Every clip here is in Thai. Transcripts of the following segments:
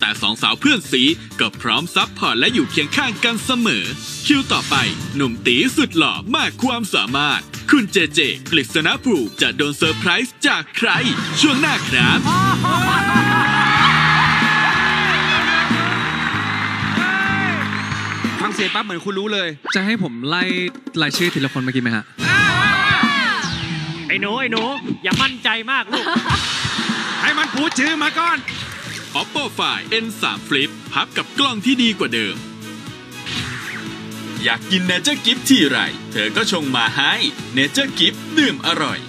แต่สองสาวเพื่อนสีก็พร้อมซัพพอร์ตและอยู่เคียงข้างกันเสมอคิวต่อไปหนุ่มตีสุดหล่อมากความสามารถคุณเจเจกฤษณภูมิจะโดนเซอร์ไพรส์จากใครช่วงหน้าครับฟังเสียงปั๊บเหมือนคุณรู้เลยจะให้ผมไล่รายชื่อทีละคนเมื่อกี้ไหมฮะไอ้หนูอย่ามั่นใจมากลูกให้มันพูดชื่อมาก่อน Oppo Find N3 Flip พับกับกล้องที่ดีกว่าเดิมอยากกินเนเจอร์กิฟต์ที่ไรเธอก็ชงมาให้เนเจอร์กิฟต์ดื่มอร่อย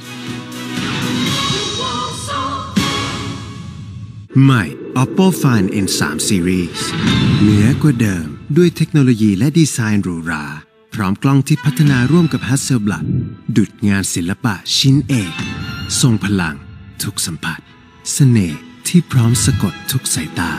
ใหม่ Oppo Find N3 Series เหนือกว่าเดิมด้วยเทคโนโลยีและดีไซน์หรูหราพร้อมกล้องที่พัฒนาร่วมกับ Hasselblad ดุจงานศิลปะชิ้นเอกทรงพลังทุกสัมผัสเสน่ห์ที่พร้อมสะกดทุกสายตา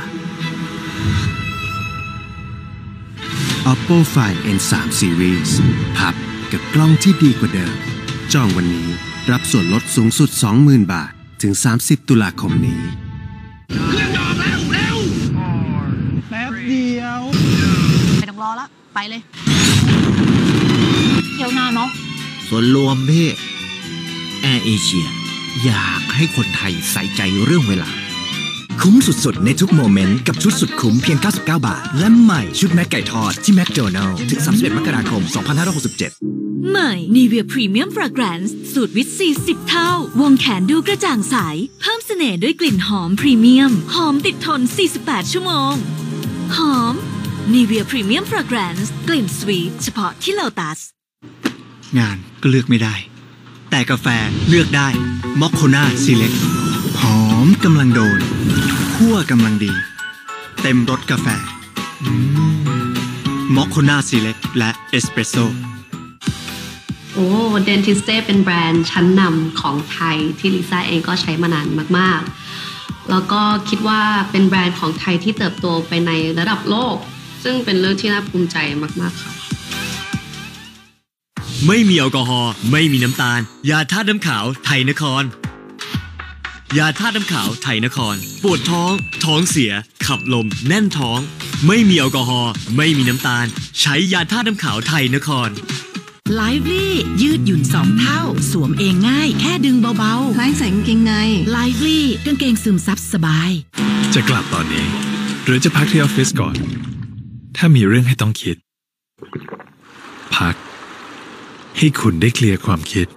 Oppo Find N3 Series พับกับกล้องที่ดีกว่าเดิมจองวันนี้รับส่วนลดสูงสุด 20,000 บาทถึง30 ตุลาคมนี้เครื่องยอดแล้วเร็วแป๊บเดียวไม่ต้องรอละไปเลยเที่ยวหน้าเนาะส่วนรวมพี่แอร์เอเชียอยากให้คนไทยใส่ใจเรื่องเวลาคุ้มสุดๆในทุกโมเมนต์กับชุดสุดคุ้มเพียง99 บาทและใหม่ชุดแม็กไก่ทอดที่แมคโดนัลล์ถึง31 มกราคม 2567 ใหม่ Nivea Premium Fragrance สูตรวิตซี10 เท่าวงแขนดูกระจ่างใสเพิ่มเสน่ห์ด้วยกลิ่นหอมพรีเมียมหอมติดทน48 ชั่วโมงหอม Nivea Premium Fragrance กลิ่นสวีทเฉพาะที่ Lotus งานก็เลือกไม่ได้แต่กาแฟเลือกได้มอคโคน่าซีเล็กหอมกำลังโดนคั่วกำลังดีเต็มรสกาแฟมอคโคน่าซีเล็กและเอสเปรสโซ่เดนทิสเต้เป็นแบรนด์ชั้นนำของไทยที่ลิซ่าเองก็ใช้มานานมากๆแล้วก็คิดว่าเป็นแบรนด์ของไทยที่เติบโตไปในระดับโลกซึ่งเป็นเรื่องที่น่าภูมิใจมากๆค่ะไม่มีแอลกอฮอล์ไม่มีน้ำตาลยาธาตุน้ำขาวไทยนครยาธาตุน้ำขาวไทยนครปวดท้องท้องเสียขับลมแน่นท้องไม่มีแอลกอฮอล์ไม่มีน้ำตาลใช้ยาธาตุน้ำขาวไทยนคร Lively ยืดหยุ่น2 เท่าสวมเองง่ายแค่ดึงเบาๆคล้ายใส่กางเกงใน Lively กางเกงซึมซับสบายจะกลับตอนนี้หรือจะพักที่ออฟฟิศก่อนถ้ามีเรื่องให้ต้องคิดพักให้คุณได้เคลียร์ความคิด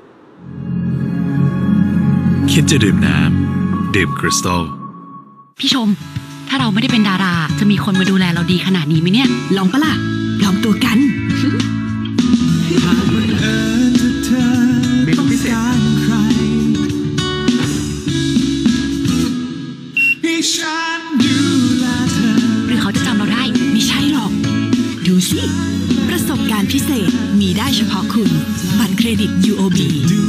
คิดจะดื่มน้ำดื่มคริสตัลพี่ชมถ้าเราไม่ได้เป็นดาราจะมีคนมาดูแลเราดีขนาดนี้ไหมเนี่ยลองปะล่ะลองตัวกันมีพิเศษหรือเขาจะจำเราได้ไม่ใช่หรอกดูสิประสบการณ์พิเศษมีได้เฉพาะคุณบัตรเครดิต UOB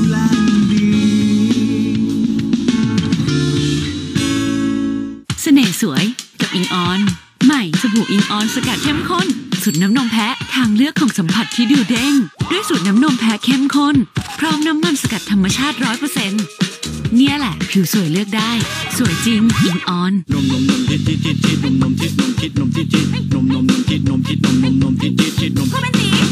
เสน่ห์สวยกับอิงออนใหม่สบู่อิงออนสกัดเข้มข้นสูตรน้ำนมแพะทางเลือกของสัมผัสที่ดูเด้งด้วยสูตรน้ำนมแพะเข้มข้นพร้อมน้ำมันสกัดธรรมชาติ 100% เนี่ยแหละผิวสวยเลือกได้สวยจริงอิงออนนมทิดนมทิดนมทิดนมทิดนมทิดนมทิดนมทิดนมค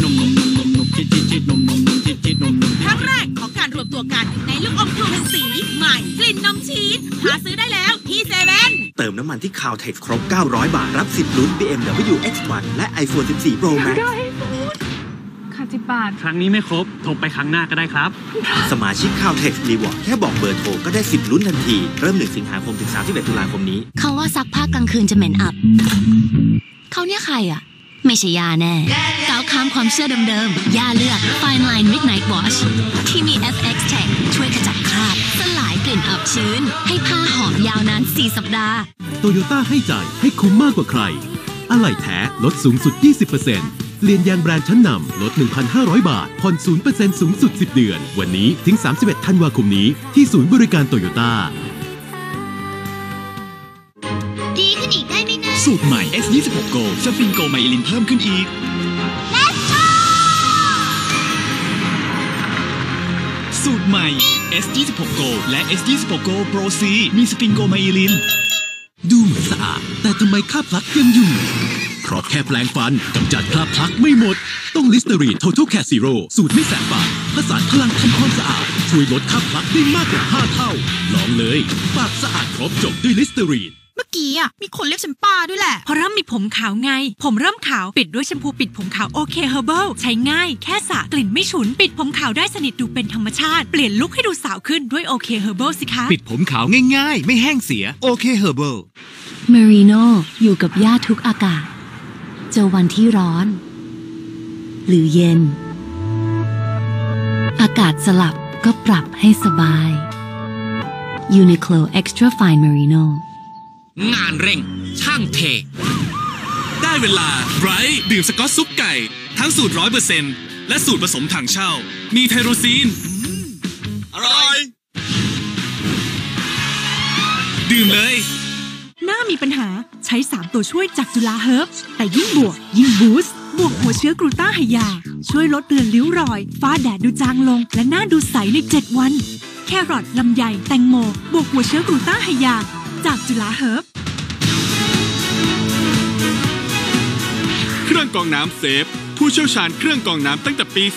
รั้งแรกของการรวมตัวกันในลูกอมทูเป็นสีใหม่กลิ่นนมชีสหาซื้อได้แล้วที่เซเว่นเติมน้ำมันที่ Caltex ครบ900 บาทรับ10 ลุ้น BMW X1 และ iPhone 14 Pro Max ค่า10 บาทครั้งนี้ไม่ครบโทรไปครั้งหน้าก็ได้ครับสมาชิก Caltex Reward แค่บอกเบอร์โทรก็ได้10 ลุ้นทันทีเริ่ม1 สิงหาคมถึง31 ตุลาคมนี้เขาว่าซักผ้ากลางคืนจะเหม็นอับเขาเนี่ยใครอ่ะไม่ใช่ยาแน่ก้าวข้ามความเชื่อเดิมๆยาเลือก Fine Line Midnight Wash ที่มี FX Tech ช่วยขจัดคราบสลายกลิ่นอับชื้นให้ผ้าหอมยาวนาน4 สัปดาห์โตโยต้าให้จ่ายให้คุ้มมากกว่าใครอะไหล่แท้ลดสูงสุด 20%เปลี่ยนยางแบรนด์ชั้นนำลด 1,500 บาทผ่อน 0% สูงสุด10 เดือนวันนี้ถึง31 ธันวาคมนี้ที่ศูนย์บริการโตโยต้าดีขึ้นอีกได้ไหมนะสูตรใหม่ S26 Go สฟินโกไมลินเพิ่มขึ้นอีก Let's go สูตรใหม่ S26 Go และ S26 Go Pro C มีสฟินโกไมลินดูเหมือนสะอาดแต่ทำไมคราบพลักยังอยู่เพราะแค่แปรงฟันกำจัดคราบพลักไม่หมดต้องลิสเตอรีน Total Care Zero สูตรไม่แสบปากผสานพลังทำความสะอาดช่วยลดคราบพลักได้มากกว่า5เท่าลองเลยปากสะอาดครบจบด้วยลิสเตอรีนเมื่อกี้มีคนเรียกฉันป้าด้วยแหละเพราะเริ่มมีผมขาวไงผมเริ่มขาวปิดด้วยแชมพูปิดผมขาวโอเคเฮอร์เบิลใช้ง่ายแค่สระกลิ่นไม่ฉุนปิดผมขาวได้สนิทดูเป็นธรรมชาติเปลี่ยนลุคให้ดูสาวขึ้นด้วยโอเคเฮอร์เบิลสิคะปิดผมขาวง่ายๆไม่แห้งเสียโอเคเฮอร์เบิล Merino อยู่กับย่าทุกอากาศเจอวันที่ร้อนหรือเย็นอากาศสลับก็ปรับให้สบาย Uniqlo Extra Fine Merino งานเร่งช่างเทได้เวลาไบรท์ดื่มสก๊อตซุปไก่ทั้งสูตร 100% และสูตรผสมถังเช่ามีไทโรซีนอร่อยดื่มเลยหน้ามีปัญหาใช้3ตัวช่วยจากจุฬาเฮิร์บแต่ยิ่งบวกยิ่งบูสต์บวกหัวเชื้อกลูต้าไฮยาช่วยลดเรือนริ้วรอยฝ้าแดดดูจางลงและหน้าดูใสใน7วันแครอทลำไยแตงโมบวกหัวเชื้อกลูต้าไฮยาจากจุฬาเฮิร์บเครื่องกรองน้ำเซฟผู้เชี่ยวชาญเครื่องกรองน้ำตั้งแต่ปี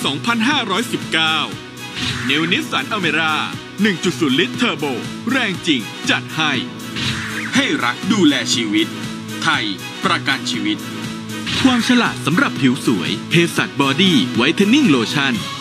2519 New Nissan Almera 1.0 ลิตรเทอร์โบแรงจริงจัดให้รักดูแลชีวิตไทยประกันชีวิตความฉลาดสำหรับผิวสวยเภสัชบอดี้ไวท์เทนนิ่งโลชั่น